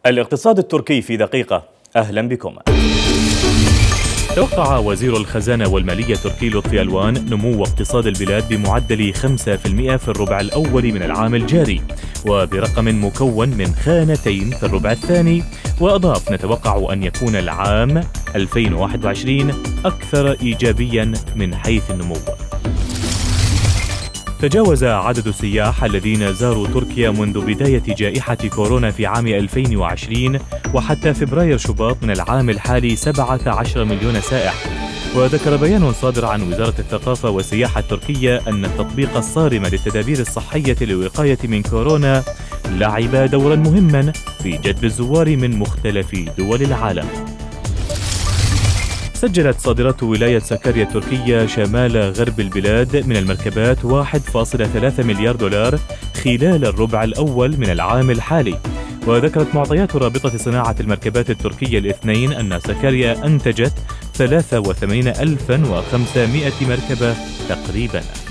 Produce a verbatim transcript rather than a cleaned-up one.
الاقتصاد التركي في دقيقة، أهلا بكم. توقع وزير الخزانة والمالية التركي لطفي ألوان نمو اقتصاد البلاد بمعدل خمسة بالمئة في الربع الأول من العام الجاري، وبرقم مكون من خانتين في الربع الثاني. وأضاف: نتوقع أن يكون العام ألفين وواحد وعشرين أكثر إيجابيا من حيث النمو. تجاوز عدد السياح الذين زاروا تركيا منذ بداية جائحة كورونا في عام ألفين وعشرين وحتى فبراير شباط من العام الحالي سبعة عشر مليون سائح. وذكر بيان صادر عن وزارة الثقافة والسياحة التركية أن التطبيق الصارم للتدابير الصحية للوقاية من كورونا لعب دورا مهما في جذب الزوار من مختلف دول العالم. سجلت صادرات ولاية سكاريا التركية شمال غرب البلاد من المركبات واحد فاصلة ثلاثة مليار دولار خلال الربع الأول من العام الحالي. وذكرت معطيات رابطة صناعة المركبات التركية الاثنين أن سكاريا أنتجت ثلاثة وثمانين ألفا وخمسمائة مركبة تقريباً.